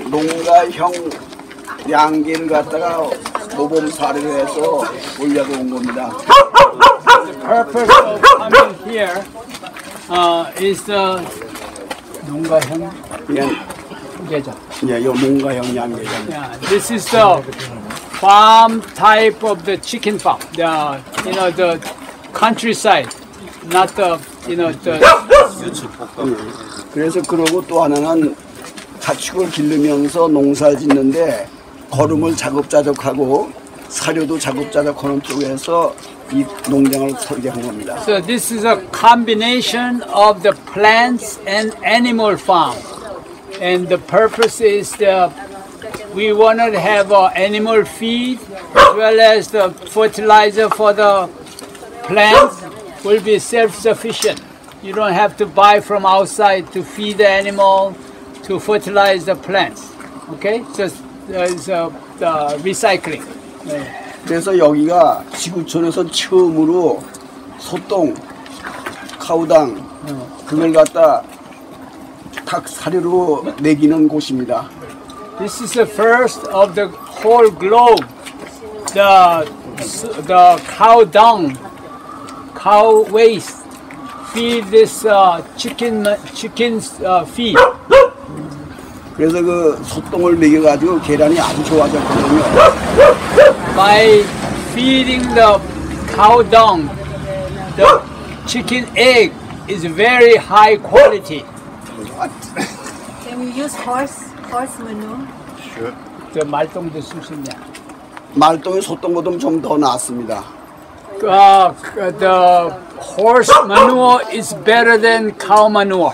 농가형 양계를 갖다가 모범 사례로 해서 올려놓은 겁니다. The purpose of coming here is the 농가형 양계장. 예, 요 농가형 양계장. Yeah, this is the farm type of the chicken farm. The the countryside, not the the. 그래서 그러고 또 하나는 가축을 기르면서 농사를 짓는데 거름을 자급자족하고 사료도 자급자족하는 쪽에서 이 농장을 설계한 겁니다. So this is a combination of the plants and animal farm, and the purpose is we wanted to have animal feed as well as the fertilizer for the plants will be self-sufficient. You don't have to buy from outside to feed the animal, to fertilize the plants. Okay, just there's the recycling. 그래서 여기가 지구촌에서 처음으로 소똥, 카우당 그걸 갖다 닭 사료로 먹이는 곳입니다. This is the first of the whole globe. The cow dung, cow waste feed this chicken's feed. 그래서 그 소똥을 먹여가지고 계란이 아주 좋아졌거든요. By feeding the cow dung, the chicken egg is very high quality. Can we use horse manure? Sure. 저 말똥도 쓸 수 있냐? 말똥이 소똥보다 좀 더 낫습니다. The horse manure is better than cow manure.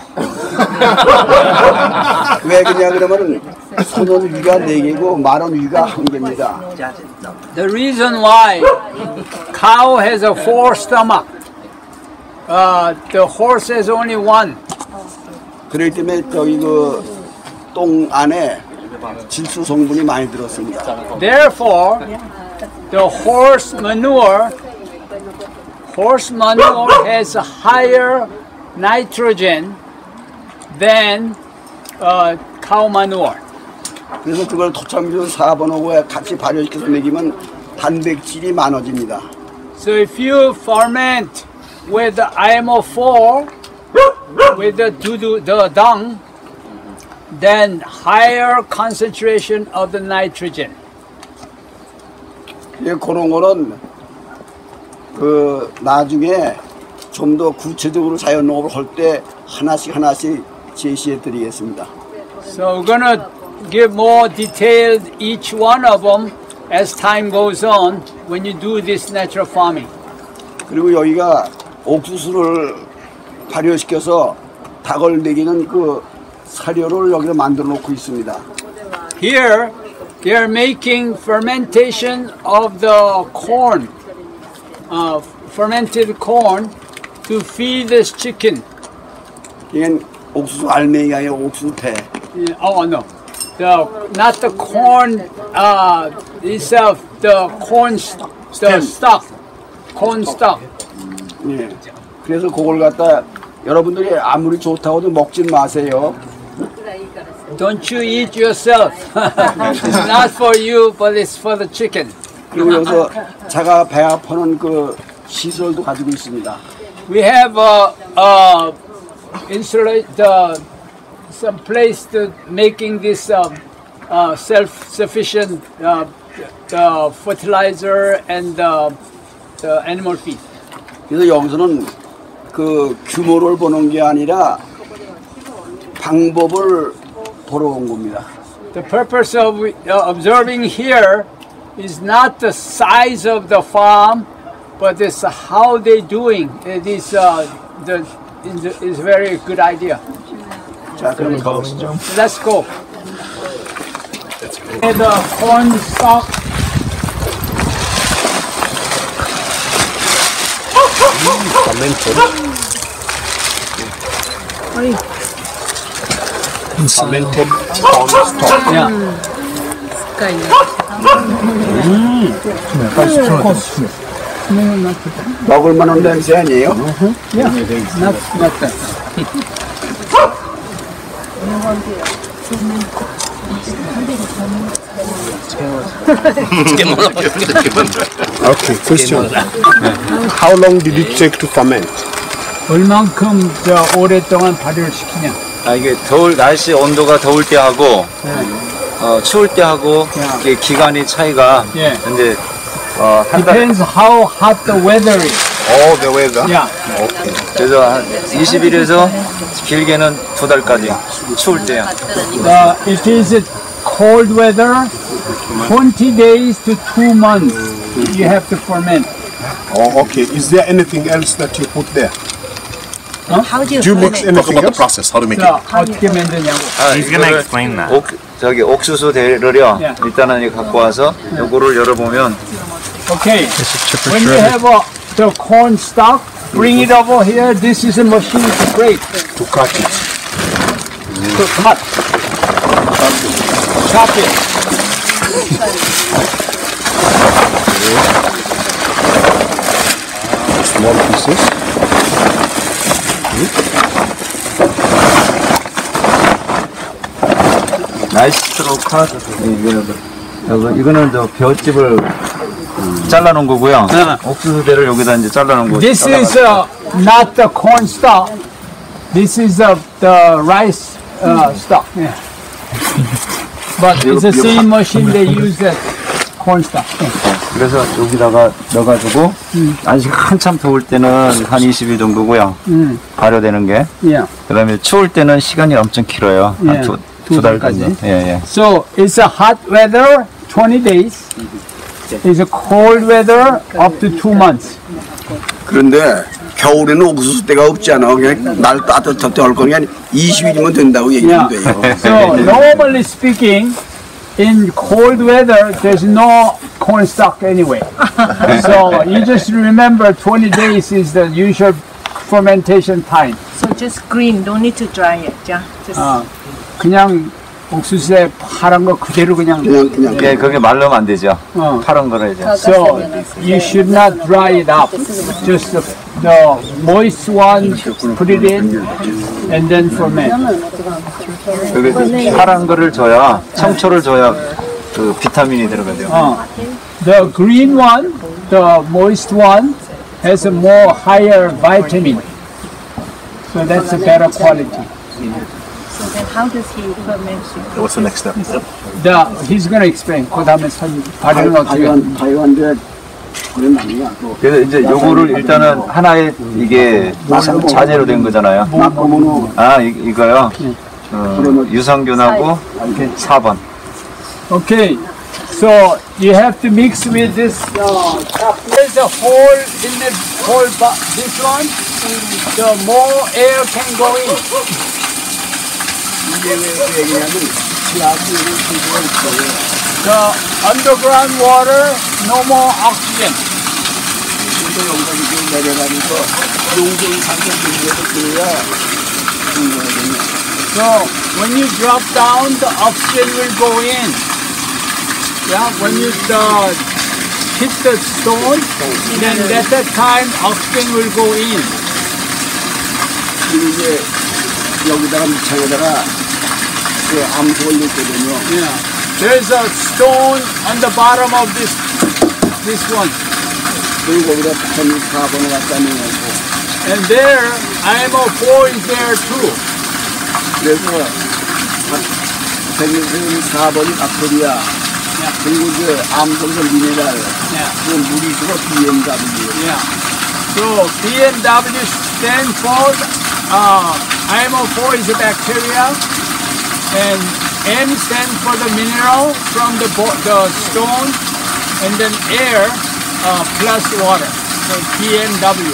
왜 그러냐 그러면 소는 위가 4개고 말은 위가 1개입니다. The reason why cow has a 4 stomach, the horse has only 1. 그렇기 때문에 저기 그 똥 안에 질소 성분이 많이 들었습니다. Therefore, the horse manure has a higher nitrogen than cow manure. 그래서 그걸 토착물질 4번하고 같이 발효시켜서 먹이면 단백질이 많아집니다. So if you ferment with the IMO4 with the dung, then higher concentration of the nitrogen. 예, 그런 거는 그 나중에 좀 더 구체적으로 자연농업을 할 때 하나씩 제시해 드리겠습니다. So we're gonna give more detailed each one of them as time goes on when you do this natural farming. 그리고 여기가 옥수수를 발효시켜서 닭을 먹이는 그 사료를 여기다 만들어 놓고 있습니다. Here, they are making fermentation of the corn, fermented corn, to feed this chicken. 이건 옥수수 알맹이가 아니라 옥수수 배. Oh no, not the corn itself, the corn, the stalk, corn stalk. 예. 그래서 그걸 갖다 여러분들이 아무리 좋다고도 먹진 마세요. Don't you eat yourself. It's not for you, but it's for the chicken. 그리고 여기서 자가 배합하는 그 시설도 가지고 있습니다. We have some place to making this self-sufficient fertilizer and the animal feed. 그래서 여기서는 그 규모를 보는 게 아니라 방법을 보러 온 겁니다. The purpose of observing here is not the size of the farm, but it's how they're doing. It is is a very good idea. 자, 그럼 가보시죠. Let's go. The corn stalk. fermented corn stalk. Yeah. 먹을 만한 냄새 아니에요? Yeah. Not that. Okay, question. How long did it take to ferment? 얼만큼 오랫동안 발효를 시키냐? 이게 날씨 온도가 더울 때 하고 추울 때 하고 이게 기간이 차이가 근데 한 달. Depends how hot the weather is. Oh, the weather. Yeah. Okay. 그래서 한 20일에서 길게는 2달까지 추울 때요. It is cold weather, 20 days to 2 months you have to ferment. Oh, okay. Is there anything else that you put there? How do you Do you mix ferment? anything else? process, how to make 자, 어떻게 만드냐고. He's gonna explain that. 옥수수 대를요. 일단은 이거 갖고 와서 요거를 열어보면 Okay. When you have the corn stalk, bring it over here. This is a machine to break. To cut it. To cut. Chop it. Small pieces. 나이스로 컷. 이거는 저 벼집을 잘라놓은 거고요. 옥수수대를 여기다 이제 잘라놓은 거. This is not the corn stalk. This is the rice stalk. Yeah. But it's the same machine they use that corn stalk. 그래서 여기다가 넣어가지고 아직 한참 더울 때는 한 20일 정도고요. 발효되는 게. Yeah. 그다음에 추울 때는 시간이 엄청 길어요. 한 두 달까지. 예. So it's a hot weather, 20 days. It's a cold weather, up to 2 months. 그런데 겨울에는 옥수수 때가 없잖아. 그냥 날 따뜻할 때 할 거니까 20일이면 된다고 얘기하면 돼요. So normally speaking, in cold weather, there's no corn stalk anyway. So you just remember 20 days is the usual fermentation time. So just green, don't need to dry it. Yeah. Just 그냥 옥수수에 파란 거 그대로 그냥. 예, 그게 말르면 안 되죠. 파란 거를 이제. So you should not dry it up. Just the moist one, put it in, and then ferment. 그게 파란 거를 줘야 청초를 줘야 그 비타민이 들어가요. The green one, the moist one, has a more higher vitamin. So that's a better quality. so then how does he ferment it? What's the next step? He's going to explain. 그 다음에 발효는 어떻게? 발효한데 그런 아니야. 또 그래서 이제 요거를 일단은 하나의 이게 자재로 된 거잖아요. 이거요. 유산균하고 4번. Okay. So you have to mix with this. There's a hole in the hole. This one, the more air can go in. 이게 왜 얘기냐면 지하수를 수가 있어요. The underground water, no more oxygen. 근데 여기다 이렇게 내려가면서 용적인 상태 중에도 그래야 중요하거든요. So when you drop down, the oxygen will go in. Yeah, when you hit the stone, then at that time oxygen will go in. 그리고 이제 여기다가 밑창에다가 그 암석을 넣거든요. Yeah. There's a stone on the bottom of this one. 그리고 거기다 104번을 갖다 넣고. And there, IMO4 is there too. 그래서 104번이 박테리아. 그리고 이제 암석은 미네랄. 그 물이 주로 BMW. Yeah. So BMW stands for IMO4 is a bacteria, and M stands for the mineral from the stone, and then air plus water. So PMW.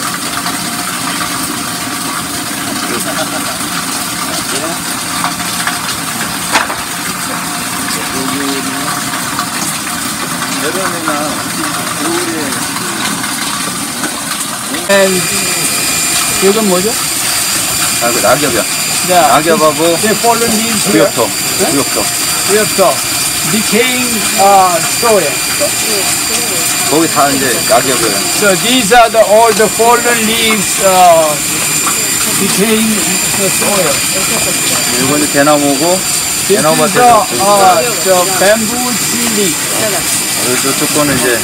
And 이건 뭐죠? 그 낙엽이요. Yeah. 낙엽하고 The fallen leaves here. 구엽토. Decaying soil. 거기 다 이제 낙엽이에요. So these are all the fallen leaves decaying the soil. 이거 이제 대나무고 This is the bamboo chili. 이쪽 거는 이제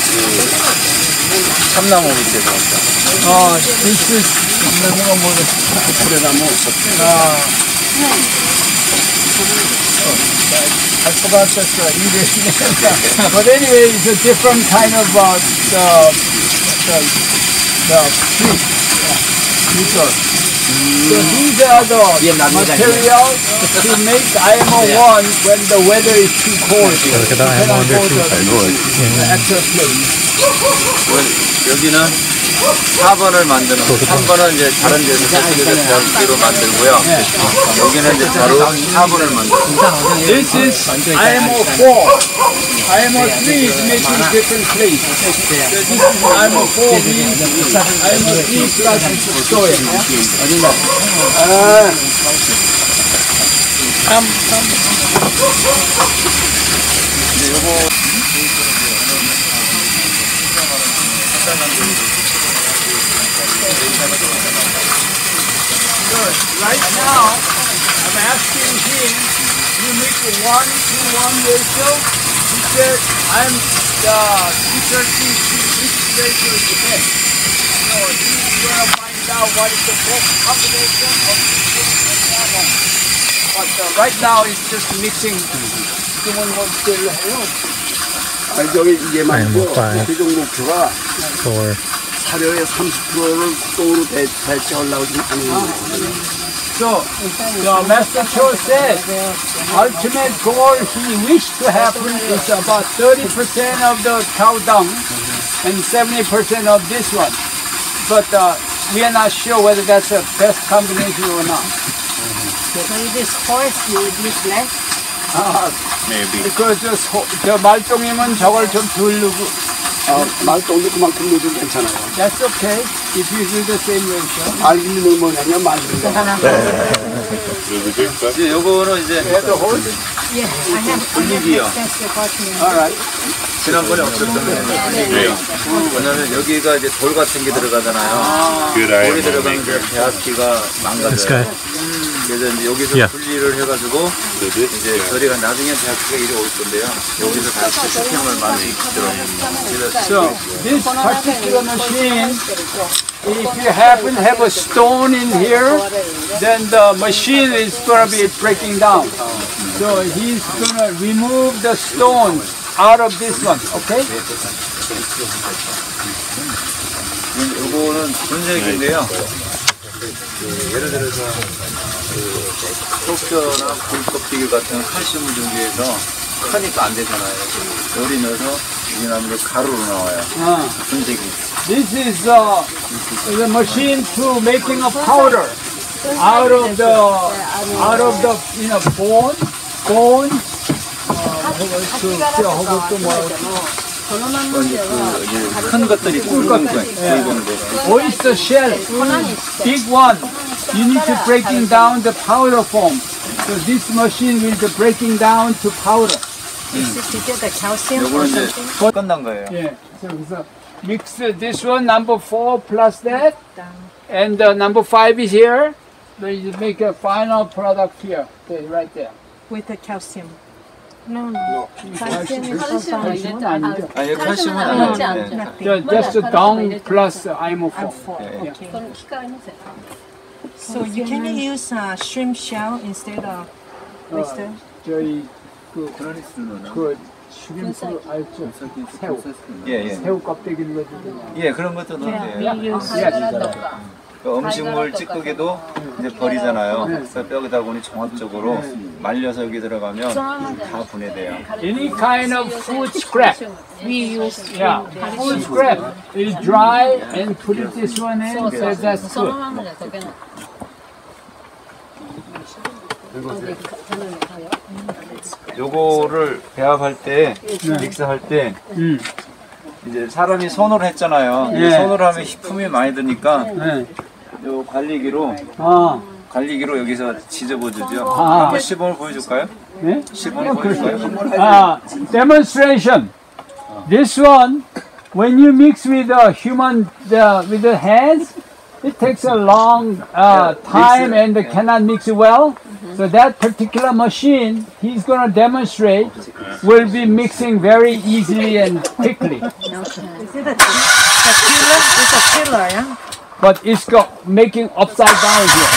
그 참나무 밑에서 This is 참나무가 뭐죠? 고래나무. I forgot that but anyway, it's a different kind of the fruit. So these are the materials to make IMO1 when the weather is too cold. You cannot go to the actual place. 여기는 4번을 만드는 거. 3번은 이제 다른 데서 저쪽에서 배합기로 만들고요. 여기는 이제 바로 4번을 만들고. This is IMO4. IMO3 is making different place. So this is IMO4 means IMO3 plus soil. Right now, I'm asking him, you make a 1-to-1 ratio. He said, I'm researching which ratio is the best. So he's going to find out what is the best combination of this and that one. But right now, it's just mixing. 지금은 뭐 제일 해요. 저기 이게 말이죠. 최종 목표가 사료의 30%를 똥으로 대체하려고 지금 하는 거예요. So, the Master Cho said, ultimate goal he wished to happen is about 30% of the cow dung and 70% of this one. But we are not sure whether that's the best combination or not. So if it's forced, you would use less? Maybe. Because 저 말똥이면 저걸 좀 덜 넣고. 말똥도 그만큼 넣어도 괜찮아요. That's okay if you do the same ratio. 알기는 뭐냐면 말입니다. 이제 요거는 이제 Yeah, I have 올리브요. that's the bottom. Alright. 지난번에 없었던 올리브요. 왜냐면 여기가 이제 돌 같은 게 들어가잖아요. 돌이 들어가면 이제 배합기가 망가져요. 그래서 이제 여기서 분리를 해가지고 이제 저희가 나중에 배합기가 이리 올 건데요. 여기서 다시 시스템을 만들더라고요. So this particular machine, if you happen to have a stone in here, then the machine is going to be breaking down. So he's going to remove the stones out of this one, okay? 요거는 분쇄기인데요. 예를 들어서 속뼈나 굴껍데기 같은 칼슘을 준비해서 크니까 안 되잖아요. 열이 넣어서 이게 나면 가루로 나와요. 분쇄기. This is the machine to making a powder out of the bones. 큰 것들이 굵은 거. Oyster shell, big one. You need to breaking down the powder form. So this machine will be breaking down to powder. Is it to get the calcium or 요거는 이제 something? 끝난 거예요. Yeah. So mix this one, number 4 plus that, and number 5 is here. Then you make a final product here. Okay, right there. With the calcium. calcium 아니죠. 아니 칼슘은 안 돼요. Just the dung plus IMO4. Okay. So you can use shrimp shell instead of oyster? 저희 그 슈림프 알죠? 새우. 예. 새우 껍데기를 넣어주잖아요. 예, 그런 것도 넣어도 돼요. We use 그 음식물 찌꺼기도 이제 버리잖아요. 그래서 뼈다 보니 종합적으로 말려서 여기 들어가면 다 분해돼요. Any kind of food scrap. we use Yeah, food scrap. It's dry and put it this one in, so that's good. 요거를 배합할 때, 믹스할 때 이제 사람이 손으로 했잖아요. 네. 손으로 하면 힘이 많이 드니까 네. 요 관리기로 여기서 지져보주죠. 한번 시범을 보여줄까요? 네? 시범을 보여줄까요? Demonstration. This one, when you mix with the human, with the hands, it takes a long time and cannot mix well. So that particular machine he's going to demonstrate will be mixing very easily and quickly. Is it a killer? It's a killer, yeah? But it's got making upside down here.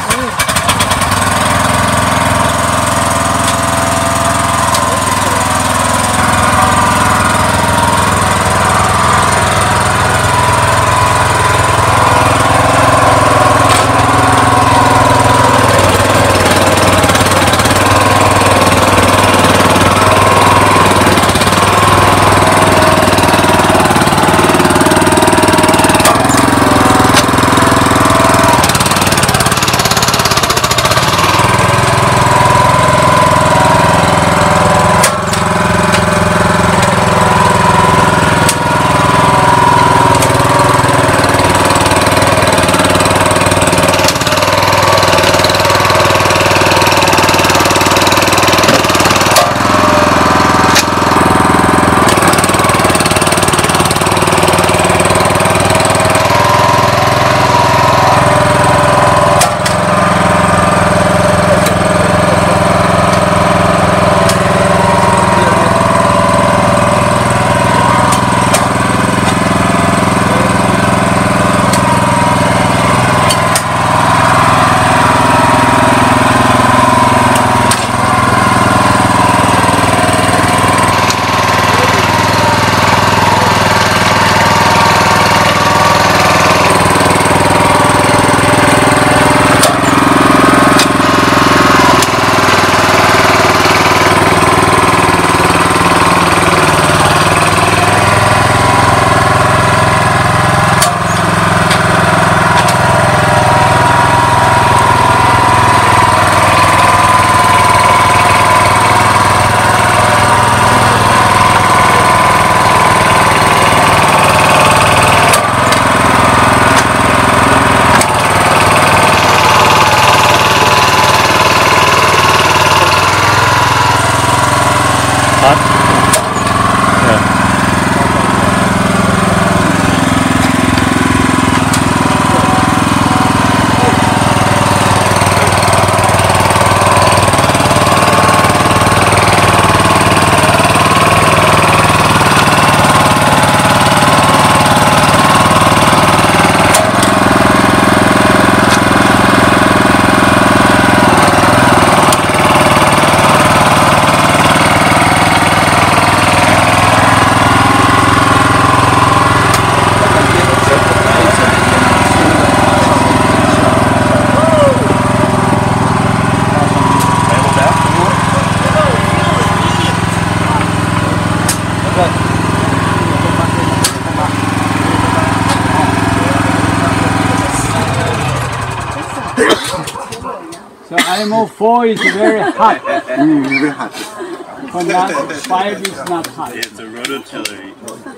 So IMO 4 is very hot. Very hot. But not 5 is not hot. It's a rototiller.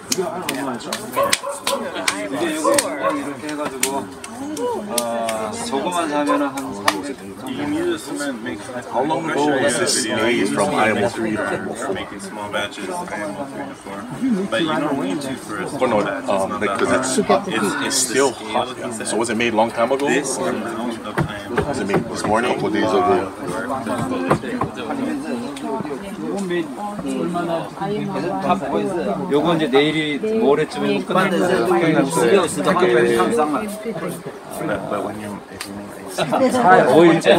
이렇게 해가지고 저거만 사면은 한 30. How long ago was this made from IMO 3 to IMO 4? Making small batches of IMO 3 to 4. But you don't need to for a small batch. Because it's still hot. Yeah. So was it made a long time ago? This amount of IMO. Was it made this morning? A couple days ago? 요거 이제 내일이 모레쯤에 끝나서 But when you 5일째.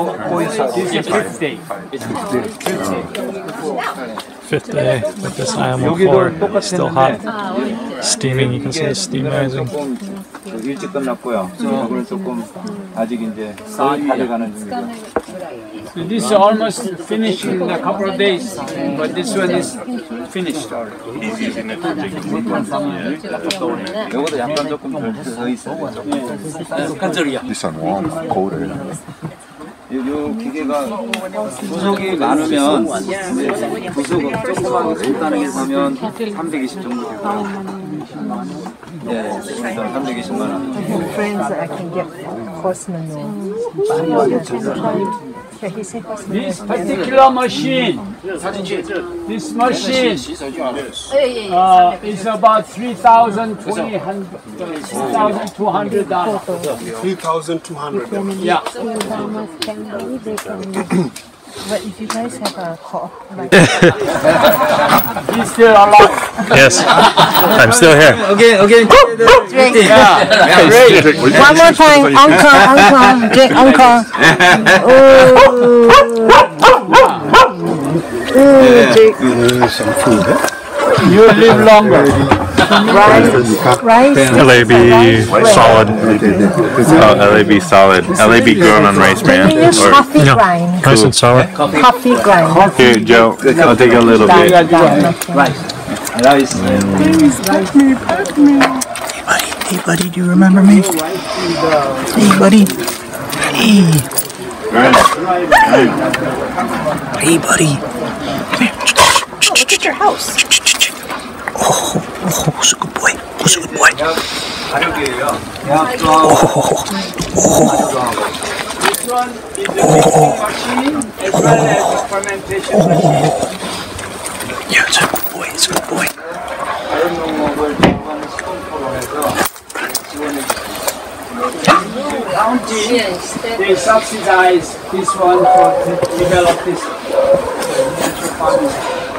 Fifth day with this IMO 4, still hot, steaming. You can see the steam rising. 일찍 끝났고요. 이거는 조금 아직 이제 가져가는 중이고요. So this is almost finished in a couple of days, but this one is finished already. he's using it to take the wood. 요거도 약간 조금 더 있어요. This one warm, colder. 요 기계가 부속이 많으면 부속 조그만 간단하게 사면 320 정도 되고요. 네, 320만 원. Friends, I can get course manual. This particular machine, this machine is about $3,200. $3,200. Yeah. But if you guys have a call, like He's still alive. Yes, I'm still here. Again. Yeah. Great. one more time, uncle, Jake, uncle. Some food, You live longer. Rice. LAB solid. LAB solid. LAB grown on rice bran. Or Coffee grind. Nice and solid. Coffee grind. here, Joe. I'll take a little bit. Rice. Hey buddy, do you remember me? Hey buddy. Hey. Hey buddy. Look at your house. Oh, who's a good boy? Who's a good boy? 가격이에요. This one is a mixing machine as well as a fermentation machine. Yeah, it's a good boy. It's a good boy. County, they subsidize this one to develop this natural farming.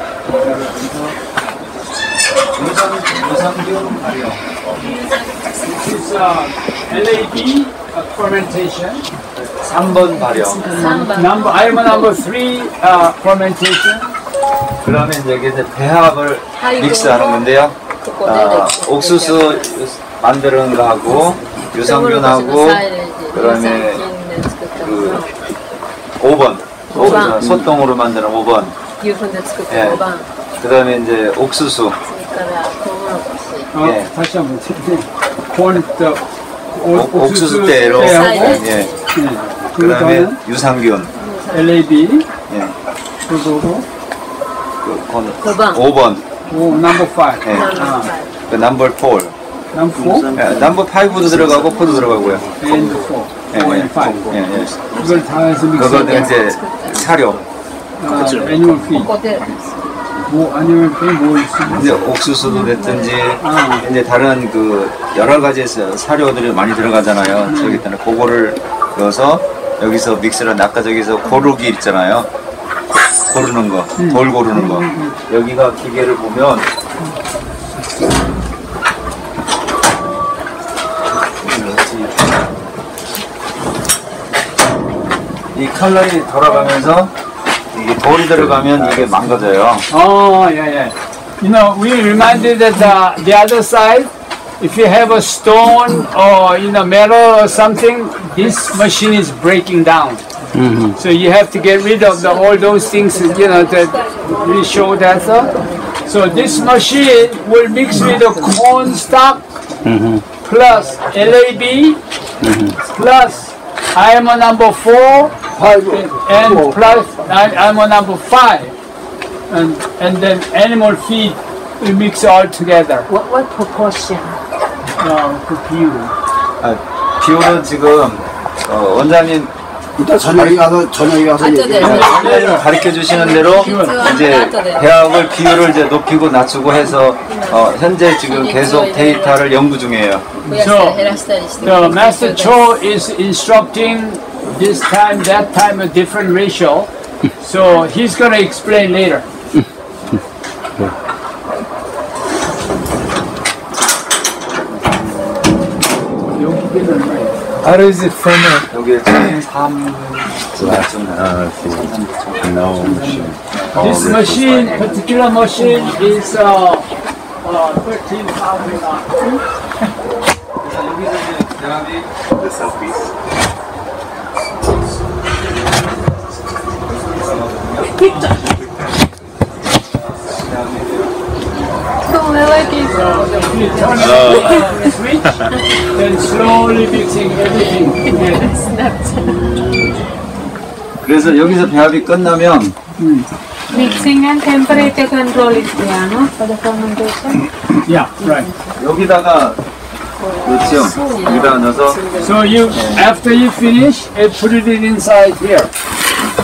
This is LAB fermentation. 3번 발효. Item number 3 fermentation. 그러면 이제 배합을 믹스하는 건데요. 옥수수 만드는 거하고 유산균하고 그다음에 그 5번 소똥으로 만드는 5번. 예. 그다음에 이제 옥수수. 예. 다시 한번 옥수수 때로. 예. 그다음에 유산균. LAB. 예. 그리고 5번. number 5. 예. 그 넘버 4. Number 4 예. 넘버 5도 들어가고 4도 들어가고요. and 4. 예. 4 and 5. 예. 예. 이걸 다 해서 그거는 믹스. 이제 사료. 애니멀 feed. 뭐 아니면 뭐 있습니까? 이제 옥수수도 됐든지 이제 다른 그 여러 가지 사료들이 많이 들어가잖아요. 저기 때문에 그거를 넣어서 여기서 믹스를 낚아 저기서 고르기 있잖아요. 고르는 거, 돌 고르는 거. 여기가 기계를 보면 이 칼날이 돌아가면서 이게 돌이 들어가면 이게 망가져요. Oh, yeah. You know, we reminded that the other side, if you have a stone or metal or something, this machine is breaking down. So you have to get rid of all those things, that we show that. So this machine will mix with the corn stock plus LAB plus IMO number 4 and plus IMO number 5 and then animal feed we mix all together. What proportion? 그 비율. 비율은 지금 원장님 이따 저녁에 가서 원장님 가르쳐 주시는 대로 이제 배합을 비율을 이제 높이고 낮추고 해서 현재 지금 계속 데이터를 연구 중이에요. So the Master Cho is instructing this time, that time a different ratio. So he's going to explain later. How does it ferment? 여기 3. This machine, particular machine, is switch, then slowly mixing everything together. 그래서 여기서 배합이 끝나면 Mixing and temperature control is there, no? For the fermentation. Yeah, right. 여기다가 넣죠. 여기다가 넣어서 So after you finish, put it inside here.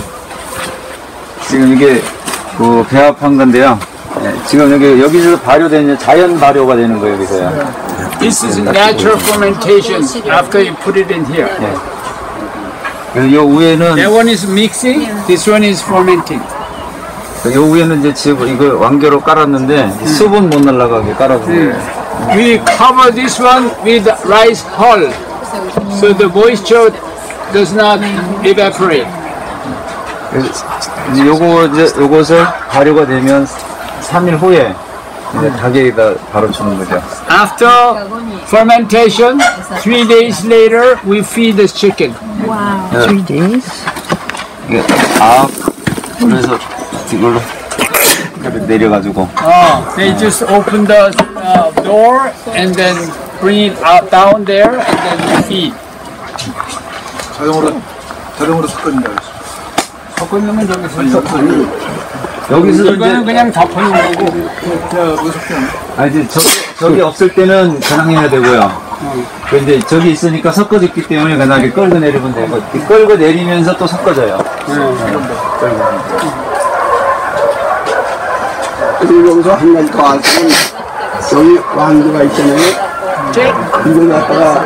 지금 이게 그 배합한 건데요. 네, 지금 여기서 발효되는 자연 발효가 되는 거예요, 여기서요. This is natural fermentation after you put it in here. 네. 그래서 요 위에는 That one is mixing, this one is fermenting. 요 위에는 이제 지금 이거 완결로 깔았는데 수분 못 날아가게 깔아준 거예요. We cover this one with rice hull, so the moisture does not evaporate. 이제 요것을 발효가 되면 3일 후에 이제 닭에다 바로 주는 거죠. After fermentation, 3 days later, we feed the chicken. Wow. 3 days? 이게 그래서 이걸로 내려가지고. They just open the door and then bring it out down there and then we feed. 자동으로 섞어준다. 섞어주면 여기서 이거는 그냥 덮어놓는 거고. 이제 저기 없을 때는 그냥 해야 되고요. 근데 저기 있으니까 섞어졌기 때문에 그냥 이렇게 끌고 내리면 되고, 끌고 내리면서 또 섞어져요. 그리고 여기서 한 가지 더 아시면 여기 왕두가 있잖아요. 이걸 갖다가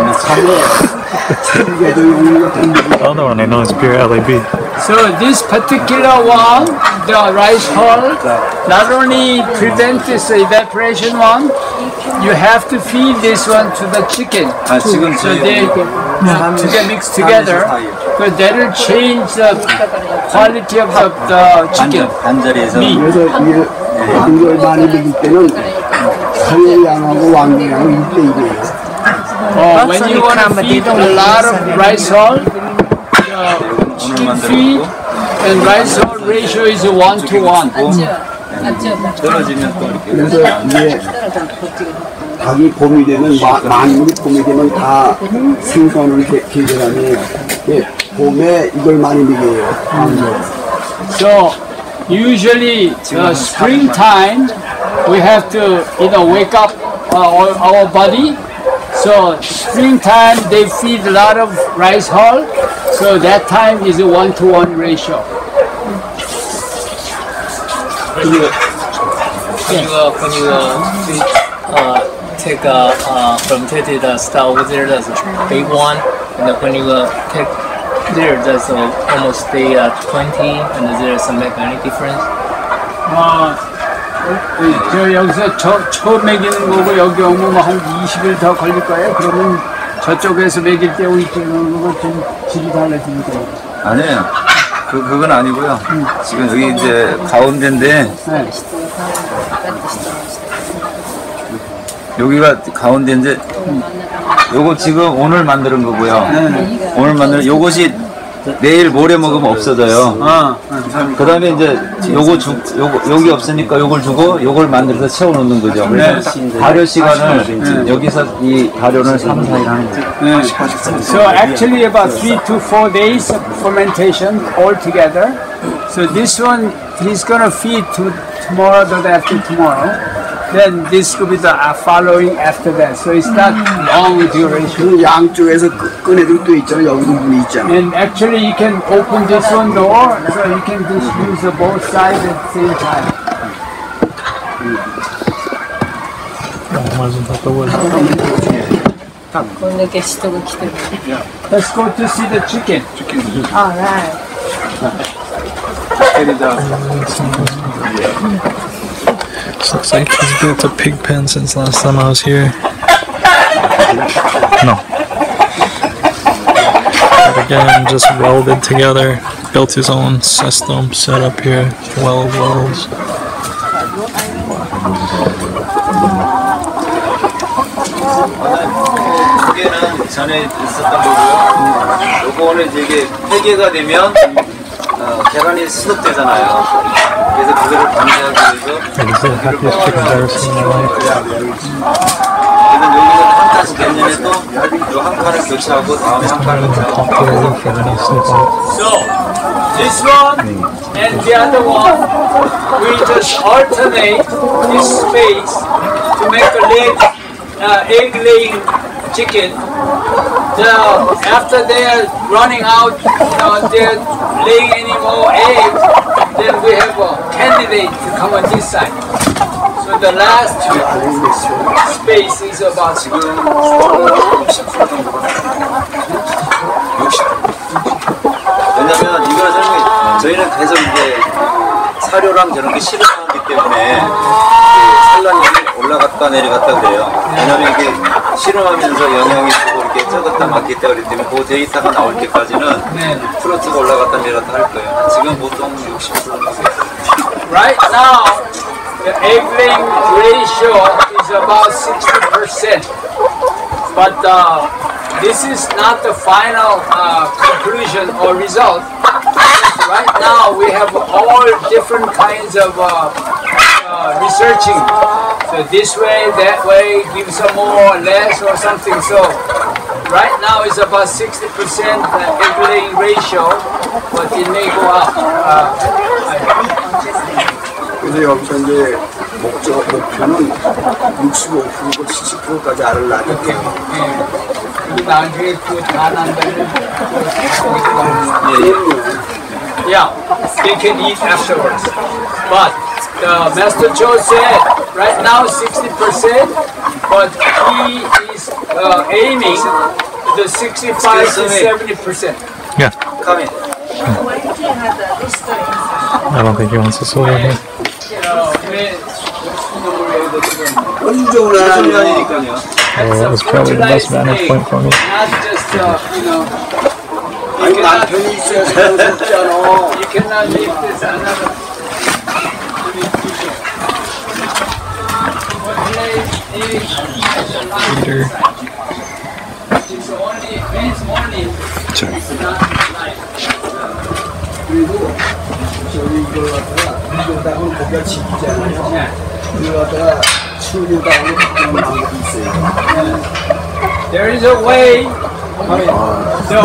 The other one I know is pure LAB. So this particular one, the rice hull, not only prevent this evaporation one, you have to feed this one to the chicken. 지금 So they get mixed together. Because that will change the quality of the chicken. 반절에서 그래서 이 왕두를 많이 먹일 때는 사료양하고 왕두양은 1대1이에요. When you want to feed a lot of rice hull, the chicken feed and rice hull ratio is 1:1. 떨어지면 또 이렇게. 그래서 이게 닭이 봄이 되면 만물이 봄이 되면 다 생선을 개개라며 봄에 이걸 많이 먹여요. So usually springtime we have to wake up our body. So springtime they feed a lot of rice hull. So that time is a 1:1 ratio. When you take fermented style with there, that's a big one, and then when you take there, that's almost the 20, and there's some make any difference? 저 여기서 처음 먹이는 거고 여기 오면 한 20일 더 걸릴 거예요. 그러면 저쪽에서 먹일 때 우리 쪽은 거고 좀 질이 달라지니까. 아니에요. 그건 아니고요. 지금 여기 이제 가운데인데 여기가 가운데인데 요거 지금 오늘 만드는 거고요. 오늘 만드는 요것이 내일 모레 먹으면 없어져요. 그 다음에 이제 여기 없으니까 요걸 주고 요걸 만들어서 채워놓는 거죠. 그래서 발효 시간을 여기서 이 발효를 3, 4일 하는 거예요. So actually about 3 to 4 days of fermentation all together. So this one he's gonna feed to tomorrow, the day after tomorrow. Then this could be the following after that. So it's not long duration. 양쪽에서 꺼내들 또 있잖아요. 여기도 문이 있잖아요. And actually you can open this one door, so you can just use both sides at the same time. Let's go to see the chicken. All right. This looks like he's built a pig pen since last time I was here. No. But again, just welded together. Built his own system set up here. Welds. 이게는 전에 있었던 거고요. 요거는 이제 폐기가 되면 계란이 수독되잖아요. 그래서 그거를 방지하기 위해서 That is the happiest chicken I've ever seen in my life. 그래서 여기는 한 칸씩 내년에 또 요 한 칸을 교체하고 다음 한 칸을 So this one and the other one, we just alternate this space to make a egg-laying chicken. After they are running out, they're laying any more eggs. then we have a candidate to come on this side. So the last space is about 왜냐면 이걸 저희는 계속 이제 사료랑 저런 게 실험하기 때문에 산란이 올라갔다 내려갔다 그래요. 왜냐면 이게 실험하면서 영향이 주고 이렇게 쪄갔다 맞겠다 그렇기 때문에 그 데이터가 나올 때까지는 프로트가 올라갔다 내려갔다 할 거예요. 지금 보통 60%. Right now, the egg-laying ratio is about 60%. But this is not the final conclusion or result. Right now, we have all different kinds of researching. So this way, that way, give some more or less or something. So right now it's about 60% egg-laying ratio, but it may go up. 그래서 여기서 이제 목표는 65%고 70%까지 알을 낳게. 나중에 그다 난다면 yeah, they can eat afterwards. But the Master Cho said right now 60%, but he is aiming the 65 to 70%. Yeah. Come in. I don't think he wants us over here. Oh, that was probably the best vantage point for me. Not just, you cannot leave this another. Peter. 그리고 저희 이걸 갖다가 이거다가 거기가 지키잖아요. 이걸 갖다가 추리다가 바꾸는 방법이 있어요. There is a way. The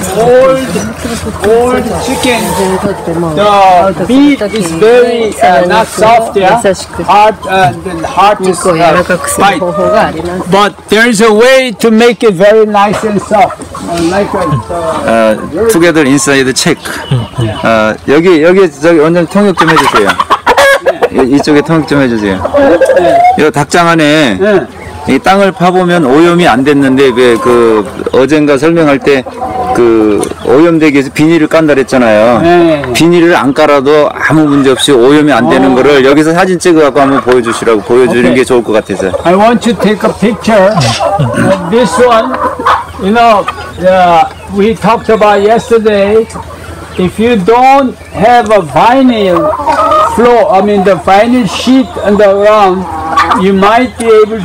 old chicken, the meat is very not soft, yeah, hard, and hard to bite. But there is a way to make it very nice and soft, like Together inside the check. 여기 저기 원장님 통역 좀 해주세요. 이쪽에 통역 좀 해주세요. 이 닭장 안에 이 땅을 파보면 오염이 안 됐는데 그 어젠가 설명할 때 그 오염되기 위해서 비닐을 깐다 그랬잖아요. 비닐을 안 깔아도 아무 문제 없이 오염이 안 되는 거를 여기서 사진 찍어갖고 한번 보여주시라고 보여주는 게 좋을 것 같아서. I want to take a picture of this one. You know, we talked about yesterday. If you don't have a vinyl floor, I mean the vinyl sheet on the ground, you might be able,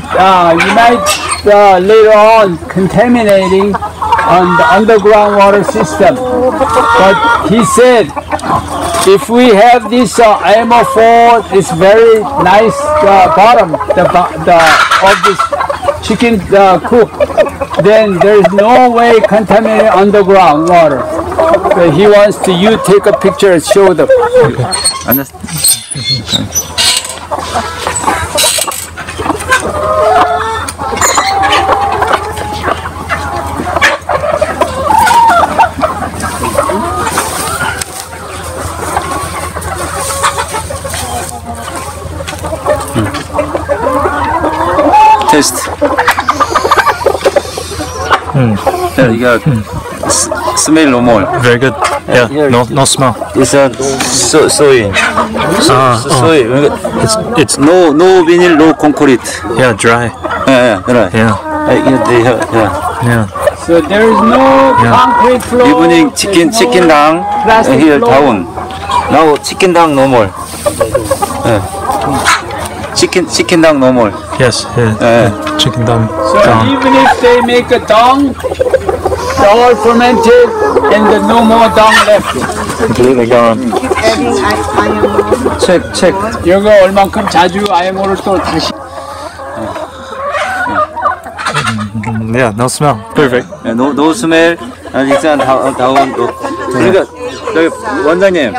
later on contaminating on the underground water system. But he said, if we have this IMO4, it's very nice bottom of this chicken coop, then there is no way contaminating underground water. So he wants to take a picture and show them. Test. Yeah, you got smell no more. Very good. Yeah, no smell. It's a soy. Soy. It's no vinyl, no concrete. Yeah, dry. Yeah, right. Yeah. Yeah. So there is no concrete floor. Evening chicken down here down. Now chicken down no more. Chicken down no more. Yes. Chicken dung. So even if they make a dung, they're all fermented and there's no more dung left. Completely gone. Check. 여기 얼만큼 자주 IMO를 또 다시. Yeah, no smell. Perfect. No smell. 일단 다운. 그러니까 저기 원장님,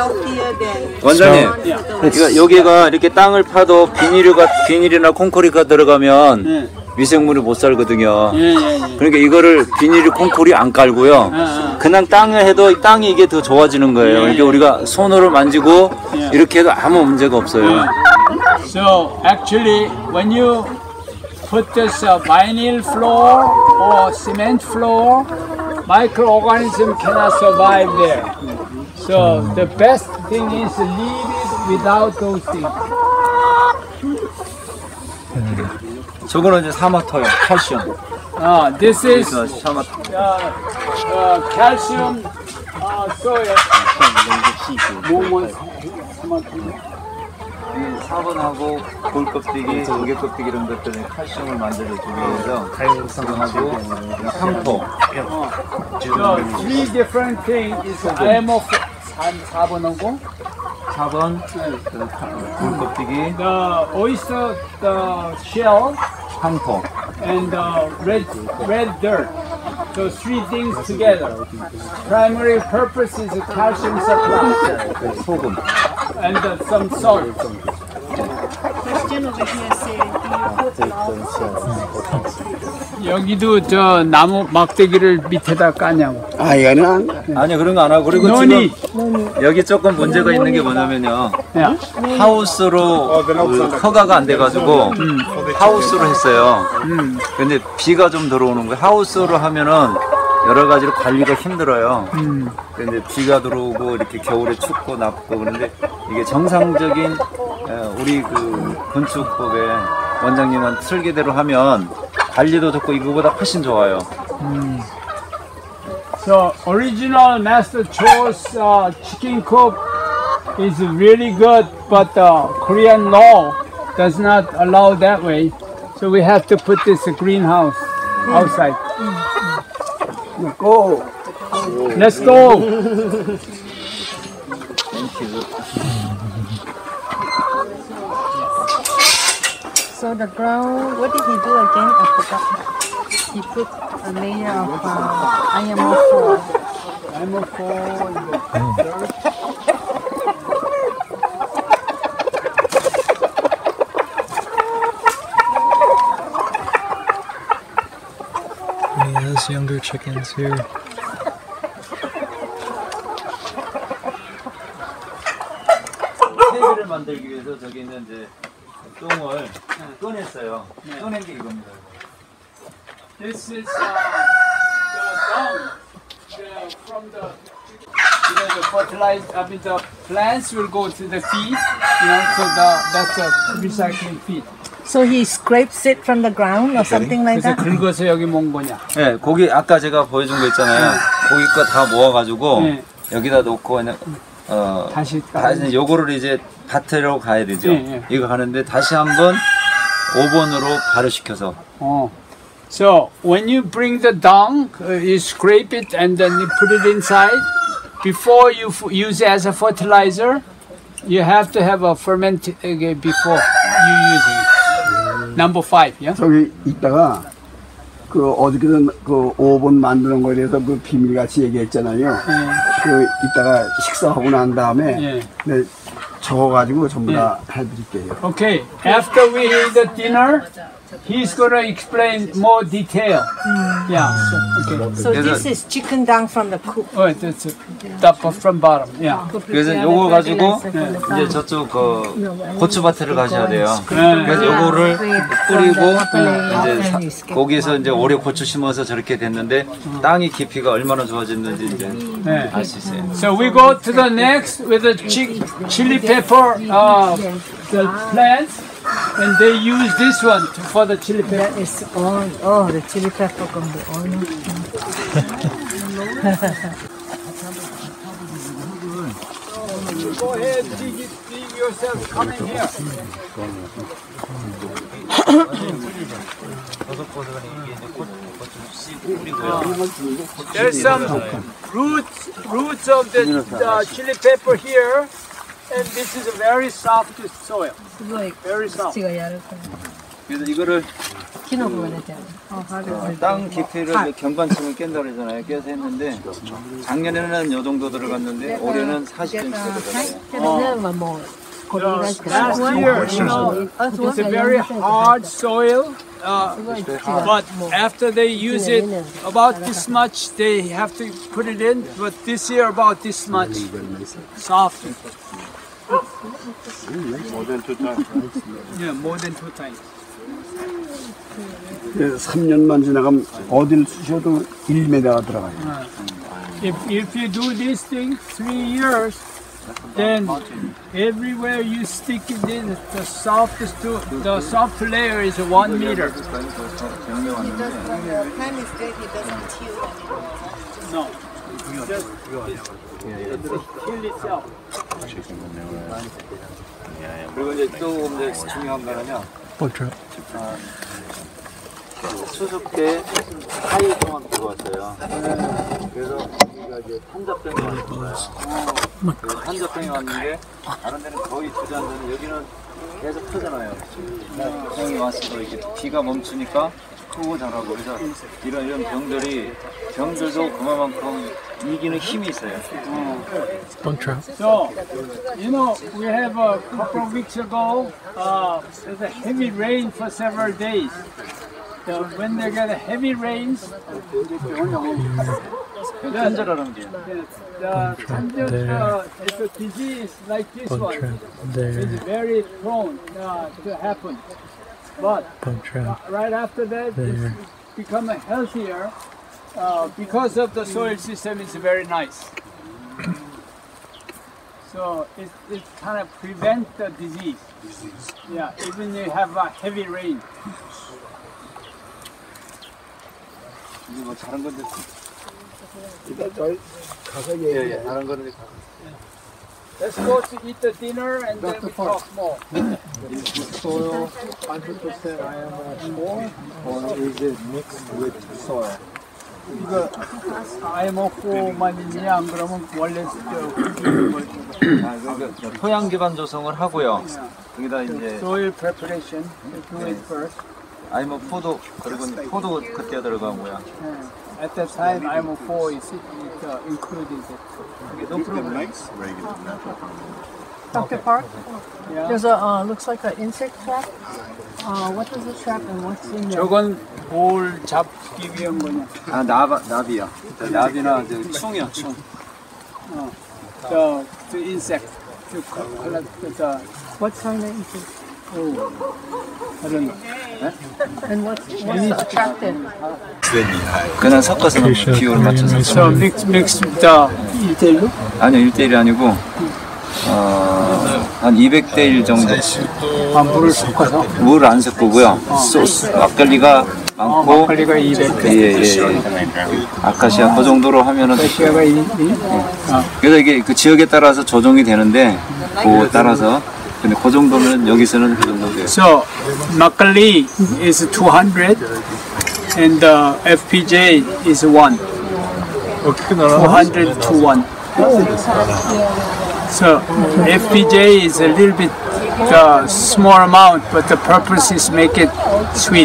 그러니까 여기가 이렇게 땅을 파도 비닐이나 콘크리트가 들어가면 미생물이 못 살거든요. 예. 그러니까 이거를 비닐 콩쿠리 안 깔고요. 그냥 땅에 해도 땅이 이게 더 좋아지는 거예요. 그러니까 우리가 손으로 만지고 이렇게 해도 아무 문제가 없어요. So actually, when you put this vinyl floor or cement floor, microorganisms cannot survive there. So the best thing is to leave it without those things. 저거는 이제 사마토요, 칼슘. This is 사마토. calcium soil. 사본하고 돌 껍데기, 조개 껍데기 이런 것들은 칼슘을 만들어주기 위해서 사본하고 황토. So three different things is IMO 4번하고 4번 돌 껍데기, the oyster the shell 황토. and red dirt. So three things together. Primary purpose is a calcium supply. 소금. And some salt. Question over here say, do you put 여기도 저 나무 막대기를 밑에다 까냐고. 이거는 아니요, 그런 거 안 하고. 그리고 지금 여기 조금 문제가 있는 게 뭐냐면요. 하우스로 허가가 안 돼가지고 하우스로 했어요. 근데 비가 좀 들어오는 거예요. 하우스로 하면은 여러 가지로 관리가 힘들어요. 근데 비가 들어오고 이렇게 겨울에 춥고 nap고 그런데 이게 정상적인 우리 그 건축법의 원장님한 설계대로 하면 관리도 좋고 이거보다 훨씬 좋아요. So original Master Cho's chicken coop is really good, but Korean law does not allow that way. So we have to put this greenhouse outside. go. Let's go. So the ground, what did he do again? I forgot. He put a layer of IMO 4. IMO 4 and the dirt. He has younger chickens here. 세제를 만들기 위해서 저기 있는 이제 똥을 꺼냈어요. 꺼낸 게 이겁니다. This is the dung from the fertilized. I mean the plants will go to the feed. So that's a recycling feed. So he scrapes it from the ground or something like 그래서 that? 긁어서 여기 모은 거냐? 네, 고기 아까 제가 보여준 거 있잖아요. 고기 거 다 모아가지고 여기다 놓고 그냥 다시 요거를 이제 밭으로 가야 되죠. 이거 가는데 다시 한번 5번으로 발효시켜서. So when you bring the dung, you scrape it and then you put it inside. Before you use it as a fertilizer, you have to have a ferment before you using it. Number 5, yeah? 저기 있다가 그 어저께는 그 5번 만드는 거에 대해서 그 비밀같이 얘기했잖아요. 그 이따가 식사하고 난 다음에 네, 적어가지고 전부 다 해드릴게요. Okay, after we eat the dinner, he's gonna explain more detail. Yeah. Okay. So this is chicken dung from the coop. Oh, that's top from bottom. Yeah. 그래서 요거 가지고 이제 저쪽 그 고추밭에를 가셔야 돼요. 그래서 요거를 뿌리고 이제 거기에서 이제 올해 고추 심어서 저렇게 됐는데 땅이 깊이가 얼마나 좋아졌는지 이제 알 수 있어요. So we go to the next with the chili pepper the plants. And they use this one for the chili pepper. That is oil. Oh, the chili pepper from the oil. Go ahead, dig yourself, come in here. There's some roots of the chili pepper here. And this is a very soft soil. Very soft. 그래서 이거를 땅 깊이를 경관층을 깬다 그러잖아요. 깨서 했는데 작년에는 요 정도 들어갔는데 올해는 40cm 들어갔어요. Last year, you know, it's a very hard soil, but after they use it about this much, they have to put it in, but this year about this much, soft. More than 2 times, right? Yeah, more than 2 times. 3년만 지나가면 어딜 쑤셔도 1m가 들어가요. If you do this thing 3 years, then everywhere you stick it in, the soft layer is 1 meter. The plant is dead, it doesn't kill anyone. No, just kill itself. 그리고 이제 또 이제 중요한 거는요. 추석 때 4일 동안 들어왔어요. 그래서 우리가 이제 탄저병이 왔는 거예요. 탄저병이 왔는데 다른 데는 거의 주저앉았는데 여기는 계속 크잖아요. 병이 왔어 이렇게 비가 멈추니까 크고 자라고 그래서 이런 병들도 그만큼 이기는 힘이 있어요. So, you know, we have a couple of weeks ago, there's a heavy rain for several days. So when they get heavy rains, it's a disease like this one. It's very prone to happen. But right after that, it's become healthier because of the soil system. It's very nice. So it kind of prevents the disease. Yeah, even if you have a heavy rain. 뭐 다른 건데. 일단 저희 가서 얘기해. 다른 거는 Let's go to eat the dinner and then we talk more. Is the soil 100% IMO4 or is it mixed with soil? 이거 IMO4만 있냐 안 그러면 원래 토양 기반 조성을 하고요. 여기다 이제 soil preparation, do it first. IMO4도 그리고 포도 그때 들어가고요. At that time, IMO4 is included. No problem. Nice, regular, natural. Dr. Park, Yeah. there's a looks like an insect trap. What is the trap and what's in there? 저건 볼 잡기 위한 거냐? 아 나비요. 나비나 충이요 충. The insect to collect the. What kind of insect? Oh, I don't know. And what's the trap then? 그냥 섞어서 비율 맞춰서. So mix the 1:1로? 아니요 1:1이 아니고 한 200대 1 정도. 물을 섞어서? 물을 안 섞고요. 소스 막걸리가 많고. 막걸리가 200대. 예. 아카시아 그 정도로 하면은. 아카시아가 그래서 이게 그 지역에 따라서 조정이 되는데 그에 따라서. 근데 그 정도는 여기서는 그 정도 돼요. So 막걸리 is 200 and the FPJ is 1. 200 to 1. So FPJ is a little bit small amount, but the purpose is make it sweet.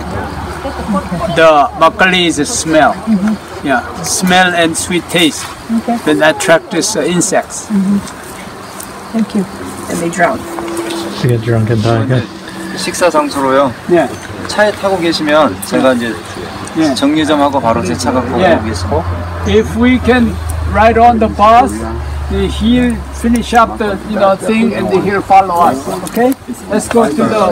The makgeolli is a smell. Yeah, smell and sweet taste. Then attracts insects. Thank you. And they drown. To get drunk and die again. 식사 장소로요. 네. 차에 타고 계시면 제가 이제 정리 좀 하고 바로 제 차 갖고 오겠습니다. If we can ride on the bus, he'll finish up the thing and he'll follow us. Okay? Let's go to the